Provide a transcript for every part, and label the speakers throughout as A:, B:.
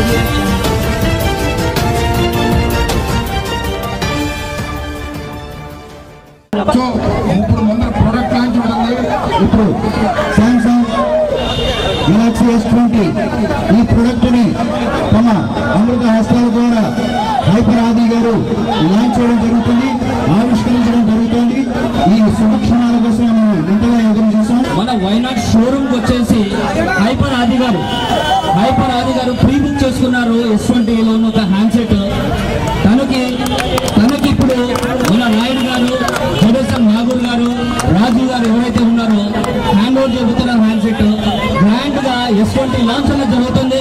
A: So ఇప్పుడు ముందర product launch ఉంటుంది. ఇప్పుడు సామ్సంగ్ గెలాక్సీ S20 ఈ ప్రొడక్ట్ ని తమ అమృత హస్తాల ద్వారా హైపర్ ఆది గారు లాంచ్ చేయడం జరుగుతుంది, ఆవిష్కరించడం జరుగుతుంది. ఈ శుభక్షణాల కోసం మనం ఇంతగా ఎదురు చూసాం.
B: మన వైనాడ్ షోరూమ్ కి వచ్చేసి హైపర్ ఆది గారు ప్రీ బుక్ చేసుకున్నారు S20 లోని ఒక హ్యాండ్సెట్. తనకి ఇప్పుడు మన నాయుడు గారు, జడేసన్ నాగూర్ గారు, రాజు గారు ఎవరైతే ఉన్నారో హ్యాండ్ ఓవర్ జరుగుతున్న హ్యాండ్సెట్ గ్రాండ్ గా S20 లాంచ్ అనేది జరుగుతుంది.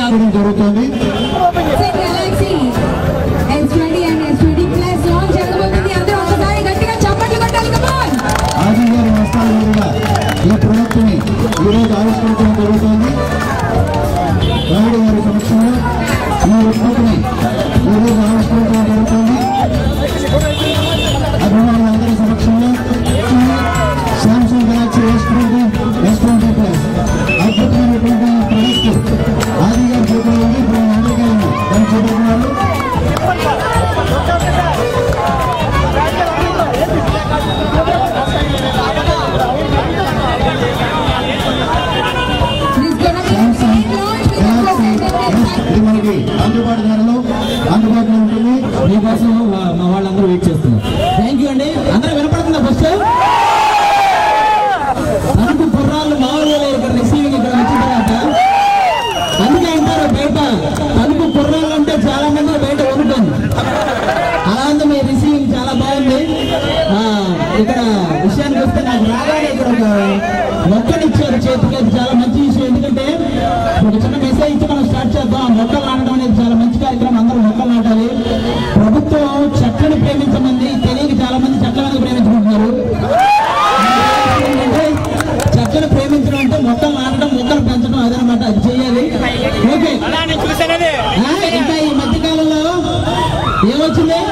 A: ఆది గారి హస్తాల మీద ఈ ప్రొడక్ట్ ని ఈరోజు ఆవిష్కరించడం జరుగుతుంది. నాయుడు గారి సమక్షంలో ఈ ఉత్పత్తిని ఈరోజు ఆవిష్కరించడం జరుగుతుంది. అభిమానులందరి సమక్షంలో సామ్సంగ్ గెలాక్సీ S20 ప్లస్ అద్భుతమైనటువంటి ప్రొడక్ట్ ఆది గారి చేతిలో ఉంది. ఇప్పుడు అందరికీ దాన్ని చూపుతున్నారు. ఇది మనకి అందుబాటులో ఉంటుంది.
B: మీకోసం మా వాళ్ళందరూ వెయిట్ చేస్తున్నారు. థ్యాంక్ యూ అండి. అందరూ వినపడుతుందా? ఫస్ట్ తనకు కుర్రాళ్ళు మామూలుగా ఇక్కడ రిసీవింగ్ ఇక్కడ వచ్చిన తర్వాత అందుకే అంటారు బయట తనకు కుర్రాళ్ళు అంటే చాలా మంది బయట ఉంటుంది. అలాంటి మీ రిసీవింగ్ చాలా బాగుంది. ఇక్కడ విషయానికి వస్తే నాకు రాగానే ఇక్కడ ఒక మొక్కనిచ్చారు చేతికి. అది చాలా మంచి విషయం. ఎందుకంటే ఒక చిన్న మెసేజ్ ఇచ్చి మనం స్టార్ట్ చేద్దాం. మొక్కలు నాటడం అనేది చాలా మంచి కార్యక్రమం. అందరూ మొక్కలు నాటాలి. ప్రభుత్వం చెట్లను ప్రేమించమంది, తెలియక చాలా మంది చెట్ల మీద ప్రేమించుకుంటున్నారు. చెట్లను ప్రేమించడం అంటే మొక్కలు నాటడం, మొక్కలు పెంచడం అదనమాట. అది చెయ్యాలి. ఓకే. ఇంకా ఈ మధ్యకాలంలో ఏమొచ్చింది?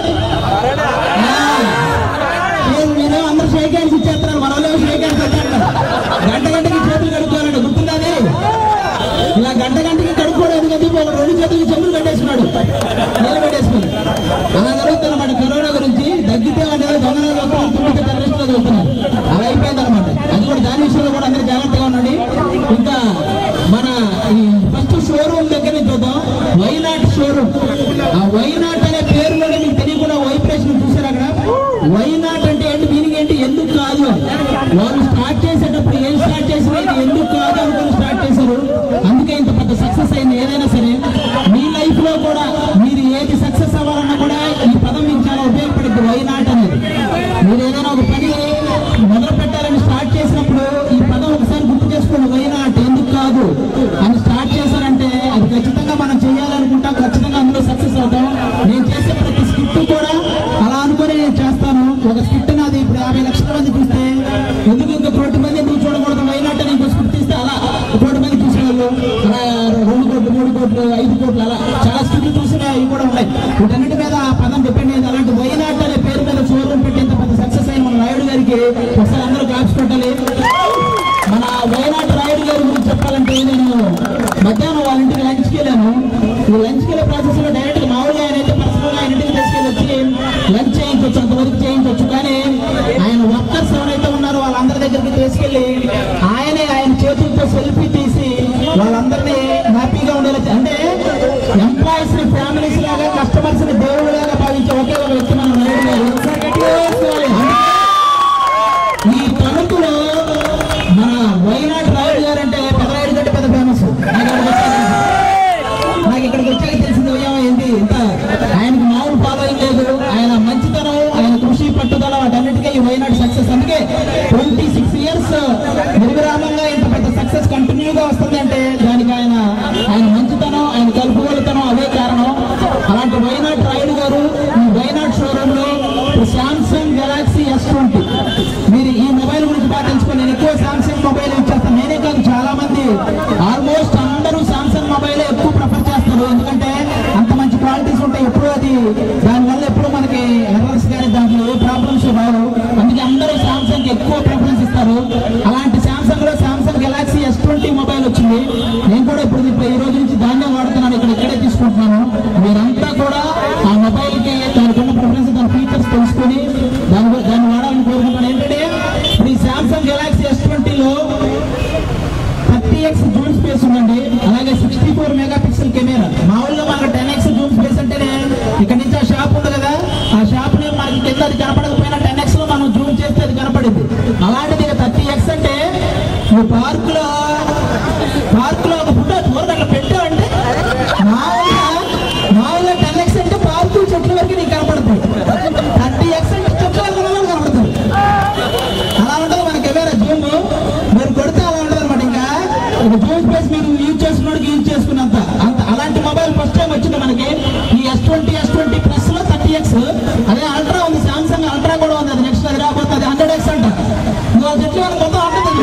B: మీరు అందరూ షేక్ హ్యాండ్స్ ఇచ్చేస్తున్నారు. మన వాళ్ళు షేక్ హ్యాండ్స్ వచ్చేస్తారు. గంటకి చేతులు కడుక్కోవాలండి. గుర్తుందని ఇలా గంటకి కడుక్కోవడం ఎందుకంటే ఒక 2 చేతులకి చెప్పులు కట్టేసుకున్నాడు, నీళ్ళు పెట్టేసుకుని. అలా జరుగుతుందన్నమాట. కరోనా గురించి దగ్గితే అనేది దొంగలు తుమ్మితే టెర్రరిస్టులు చదువుతున్నారు. అలా అయిపోయింది అనమాట. అది కూడా దాని విషయంలో కూడా అందరూ జాగ్రత్తగా ఉండండి. ఇంకా మన ఈ ఫస్ట్ షోరూమ్ దగ్గర నుంచి చూద్దాం. Why not showroom. ఆ వైనాట్ అనే పేరులోనే మీకు తెలియకుండా వైబ్రేషన్ చూసారు అక్కడ. వైనాట్ అంటే ఏంటి, మీనింగ్ ఏంటి, ఎందుకు కాదు. వాళ్ళు స్టార్ట్ చేసేటప్పుడు ఏం స్టార్ట్ చేసినా ఇది ఎందుకు కాదు అనుకుని స్టార్ట్ చేశారు. అందుకే ఇంత పెద్ద సక్సెస్ అయింది. ఏదైనా సరే మీ లైఫ్ లో కూడా మీరు ఏది సక్సెస్ అవ్వాలన్నా కూడా ఈ పదం మీకు చాలా ఉపయోగపడుతుంది. వైనాట్ అనేది. మీరు ఏదైనా ఒక పని మొదలు పెట్టాలని స్టార్ట్ చేసినప్పుడు ఈ పదం ఒకసారి గుర్తు చేసుకోండి. వైనాట్, ఎందుకు కాదు అని స్టార్ట్ చేశారంటే అది ఖచ్చితంగా మనం చేయాలనుకుంటాం. ఖచ్చితంగా అందులో సక్సెస్ అవుతాం. నేను చేసే ప్రతి స్కిట్ కూడా అలా అనుకుని నేను చేస్తాను. ఒక స్కిట్ నాది ఇప్పుడు 50 లక్షల మంది చూస్తే ఎందుకు ఇంకా 1 కోటి మంది నువ్వు చూడకూడదు. వైనాట్ అని ఇంకో స్కిట్ తీస్తే అలా 1 కోటి మంది చూసేవాళ్ళు, అలా 2 కోట్లు 3 కోట్లు 5 కోట్లు అలా చాలా స్కిట్లు చూసిన ఇవి కూడా ఉన్నాయి. వీటన్నిటి మీద ఆ పదం డిపెండ్ అయింది. అలాంటి వైనాట్ అనే పేరు మీద షోరూమ్ పెట్టేంత పెద్ద సక్సెస్ అయిన మన రాయుడు గారికి ఒకసారి అందరూ క్లాప్స్ పెట్టాలి. మన వైనాట్ రాయుడు గారి గురించి చెప్పాలంటే నేను మధ్యాహ్నం వాళ్ళ ఇంటికి లంచ్కి వెళ్ళాను. ఈ లంచ్కి వెళ్ళే ప్రాసెస్ లో డైరెక్ట్ గా మామూలుగా ఆయన అయితే పర్సనల్ గా ఆయన ఇంటికి తీసుకెళ్ళి వచ్చి లంచ్ చేయించవచ్చు, అంతవరకు చేయించవచ్చు. కానీ ఆయన వర్కర్స్ ఎవరైతే ఉన్నారో వాళ్ళందరి దగ్గరికి తీసుకెళ్లి ఆయన చేతులతో సెల్ఫీ తీసి వాళ్ళందరినీ హ్యాపీగా ఉండేలా, అంటే ఎంప్లాయీస్ ని ఫ్యామిలీస్ లాగా, కస్టమర్స్ ని దేవుళ్ళలాగా భావించే ఒకే ఒక వ్యక్తి మన నాయుడు గారు. ఈ తణుకులో మన వైనాట్ రాయుడు గారు అంటే పెదరాయుడు కంటే పెద్ద ఫేమస్. నాకు ఇక్కడికి వచ్చాక తెలిసింది ఏంటి ఇంత ఆయనకు మామూలు ఫాలోయింగ్ లేదు. ఆయన మంచితనం, ఆయన కృషి, పట్టుదల వాటన్నిటికీ ఈ వైనాట్ సక్సెస్. అందుకే 26 years నిర్విరామంగా ఇంత పెద్ద సక్సెస్ కంటిన్యూగా వస్తుంది అంటే దానికి ఆయన అలాంటి మొబైల్ ఫస్ట్ టైం వచ్చింది మనకి ఈ S20 ప్లస్ లో 30X. అదే అల్ట్రా ఉంది, సామ్సంగ్ అల్ట్రా కూడా ఉంది. అది నెక్స్ట్ అది రాబోతుంది 100X అంట. చెట్లు మొత్తం ఉంటుంది.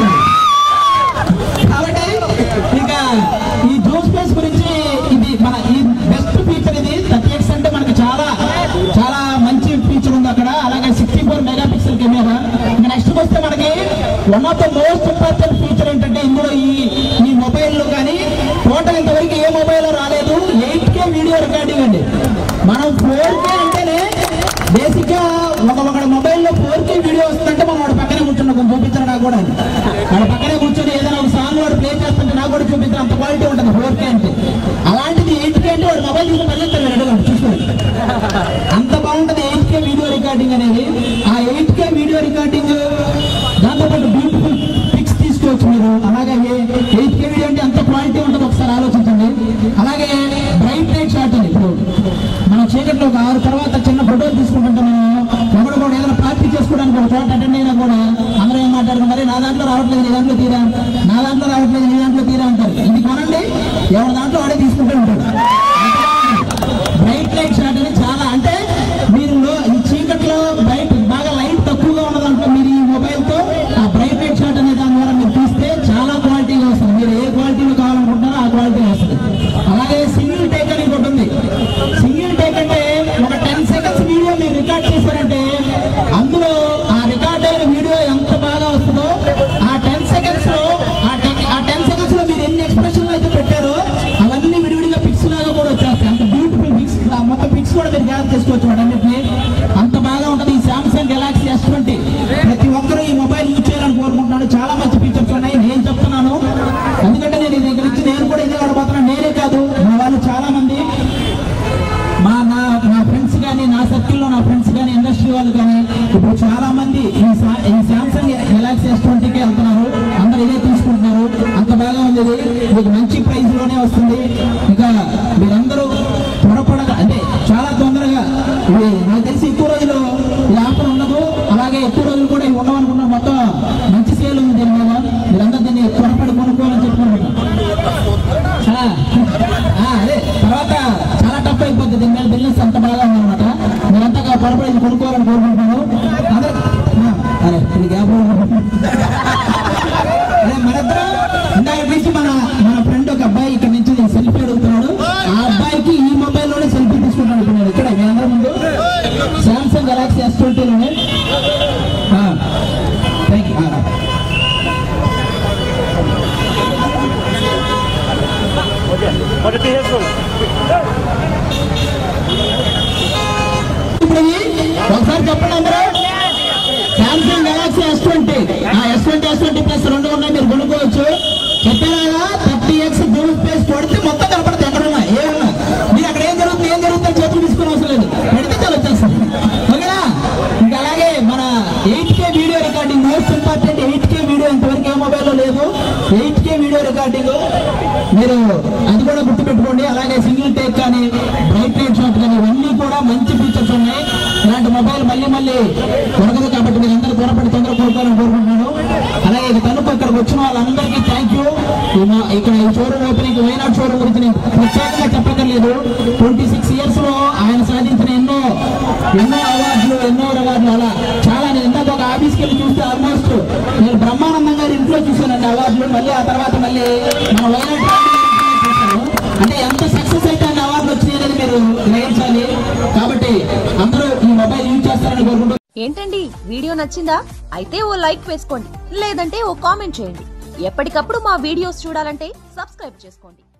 B: కాబట్టి ఇంకా ఈ జూమ్ స్పేస్ గురించి ఇది మన ఈ బెస్ట్ ఫీచర్. ఇది 30X అంటే మనకి చాలా చాలా మంచి ఫీచర్ ఉంది అక్కడ. అలాగే 64 మెగాపిక్సెల్ కెమెరా. ఇంకా నెక్స్ట్ వస్తే మనకి one of the most important feature ఏంటంటే ఇందులో ఈ మొబైల్లో కానీ టోటల్ ఇంతవరకు ఏ మొబైల్ రాలేదు 8K వీడియో రికార్డింగ్ అండి. మనం 4K అంటేనే బేసిక్ గా ఒక మొబైల్లో 4K వీడియో వస్తుందంటే మనం వాడు పక్కనే కూర్చున్నాం, కొంచెం చూపించారు నాకు కూడా. వాడు పక్కనే కూర్చొని ఏదైనా ఒక సాంగ్ వాడు ప్లే చేస్తుంటే నాకు కూడా చూపించారు, అంత క్వాలిటీ ఉంటుంది 4K అంటే. అలాంటిది 8K అంటే వాడు మొబైల్ తీసుకుని మళ్ళీ రెడీగా చూసుకోండి, అంత బాగుంటుంది 8K వీడియో రికార్డింగ్ అనేది. ఆ 8K వీడియో రికార్డింగ్ దాంతోపాటు బ్యూటిఫుల్ పిక్స్ తీసుకోవచ్చు మీరు. అలాగే 8K వీడియో అంటే అంత క్వాలిటీ ఉంటుంది, ఒకసారి ఆలోచించండి. అలాగే బ్రైట్ లైట్ షాట్ అని ఇప్పుడు మనం చీకట్లో ఒక 6 తర్వాత చిన్న ఫోటోలు తీసుకుంటుంటే మనం ఎవరు కూడా ఏదైనా పార్టీ చేసుకోవడానికి ఒక చోట అటెండ్ అయినా కూడా అందరూ ఏం మాట్లాడుకుంటారు, నా దాంట్లో రావట్లేదు నీ దాంట్లో తీరా, నా దాంట్లో రావట్లేదు నీ దాంట్లో తీరా అంటారు. ఇది కొనండి, ఎవరి దాంట్లో వాడే తీసుకుంటూ ఉంటాడు. బ్రైట్ లైట్ షాట్ అని చాలా, అంటే మీరు ఈ చీకట్లో బయట బాగా లైట్ తక్కువగా ఉన్న దాంట్లో మీరు ఈ మొబైల్తో ఆ బ్రైట్ లైట్ షాట్ అనే దాని ద్వారా మీరు తీస్తే చాలా క్వాలిటీగా వస్తుంది. మీరు ఏ క్వాలిటీలో కావాలనుకుంటారో ఆ క్వాలిటీ వస్తుంది. అలాగే సింగిల్ టేక్ అని ఒకటి ఉంది. సింగిల్ టేక్ అంటే ఒక 10 సెకండ్స్ వీడియో మీరు రికార్డ్ చేశారంటే అందులో ఆ రికార్డ్ అయిన వీడియో ఎంత బాగా వస్తుందో ఆ 10 సెకండ్స్ లో మీరు ఎన్ని ఎక్స్ప్రెషన్లు అయితే పెట్టారో అవన్నీ విడివిడిగా పిక్స్ లాగా కూడా వచ్చేస్తాయి. అంత బ్యూటిఫుల్ పిక్స్, మొత్తం పిక్స్ కూడా మీరు గ్యాదర్ చేసుకోవచ్చు వాటన్నిటిని. అంత బాగా ఉంటుంది ఈ సామ్సంగ్ గెలాక్సీ S20. ప్రతి ఒక్కరూ ఈ మొబైల్ యూజ్ చేయాలని కోరుకుంటున్నాను. చాలా మంచి ఫీచర్స్ ఉన్నాయి, నేను చెప్తున్నాను. ఎందుకంటే నేను ఈ దగ్గర నుంచి నేను కూడా ఇదే వాడబోతున్నాను. నేనే కాదు, మా వాళ్ళు చాలా మంది నా ఫ్రెండ్స్ కానీ, నా సర్కిల్లో నా ఫ్రెండ్స్ కానీ, ఇండస్ట్రీ వాళ్ళు కానీ ఇప్పుడు చాలా మంది ఈ సామ్సంగ్ గెలాక్సీ S20కి వెళ్తున్నారు. అందరు ఇదే తీసుకుంటున్నారు. అంత బాగా ఉంది. మీకు మంచి ప్రైస్ లోనే వస్తుంది. ఇంకా మీరందరూ త్వరపడగా, అంటే చాలా తొందరగా, ఇది నాకు తెలిసి ఎక్కువ రోజులు ఈ ఆఫర్ ఉండదు. అలాగే ఎక్కువ రోజులు కూడా ఇవి ఉండవనుకున్నాను. మొత్తం మంచి సేల్ ఉంది దీని మీద. మీరందరూ దీన్ని త్వరపడి కొనుక్కోవాలని చెప్పుకుంటున్నాను. అదే తర్వాత చాలా టఫ్ అయిపోతుంది దీని మీద బిజినెస్, అంత బాగా ఉందన్నమాట. మీరంతా త్వరపడి కొనుక్కోవాలని కోరుకుంటున్నాను. అరే ఇది గ్యాప్ మనిద్దరం ఇందాక నుంచి మన ఫ్రెండ్ ఒక అబ్బాయి ఇక్కడ నుంచి సెల్ఫీ అడుగుతున్నాడు. ఆ అబ్బాయికి ఈ మొబైల్లోనే సెల్ఫీ తీసుకుంటాను అనుకున్నాడు. ఇక్కడ మీ అందరి ముందు సామ్సంగ్ గెలాక్సీ S20లోనే. Thank you. ఒకసారి చెప్పండి అందరూ, సామ్సంగ్ గెలాక్సీ S20, ఆ S20 ప్లస్ రెండు ఉన్నాయి, మీరు కొనుక్కోవచ్చు. చెప్పేలాగా 30X జూమ్ స్పేస్ కొడితే మొత్తం కనపడుతుంది. ఎక్కడున్నా ఏమన్నా మీరు అక్కడ ఏం జరుగుతుందో చేతులు తీసుకుని అవసరం లేదు, పెడితే చాలా వచ్చేస్తుంది. ఓకేనా? ఇంకా అలాగే మన 8K video recording, most important 8K video ఇంతవరకు ఏ మొబైల్లో లేదు. 8K వీడియో రికార్డింగ్ మీరు అది కూడా గుర్తుపెట్టుకోండి. అలాగే సింగిల్ టేక్ కానీ, బ్రైట్ లైట్ షాట్ కానీ, ఇవన్నీ కూడా మంచి ఫీచర్స్ ఉన్నాయి. ఇలాంటి మొబైల్ మళ్ళీ దొరకదు. కాబట్టి మీరు అందరూ త్వరపడి తొందరగా కొనుక్కోవాలని కోరుకుంటున్నాను. అలాగే తణుకు ఇక్కడికి వచ్చిన వాళ్ళందరికీ థ్యాంక్ యూ. ఇక్కడ ఈ షోరూమ్ ఓపెనింగ్, వైనాడ్ షోరూమ్ గురించి నేను ప్రత్యేకంగా చెప్పక్కర్లేదు. 26 years లో ఆయన సాధించిన ఎన్నో అవార్డులు, ఎన్నో రివార్డులు, అలా చాలా. నేను ఇందాక ఒక ఆఫీస్కి వెళ్ళి చూస్తే ఆల్మోస్ట్ నేను బ్రహ్మానందం గారి ఇంట్లో చూశానండి అవార్డులు. మళ్ళీ ఆ తర్వాత మళ్ళీ మన వైనాడ్ చూశాను. అంటే ఎంత సక్సెస్ అయితే అన్ని అవార్డులు వచ్చినాయి అనేది మీరు గ్రహించాలి. కాబట్టి అందరూ ఈ మొబైల్ యూజ్ చేస్తారని కోరుకుంటున్నాను.
C: ఏంటండి వీడియో నచ్చిందా? అయితే ఓ లైక్ వేసుకోండి, లేదంటే ఓ కామెంట్ చేయండి. ఎప్పటికప్పుడు మా వీడియోస్ చూడాలంటే సబ్స్క్రైబ్ చేసుకోండి.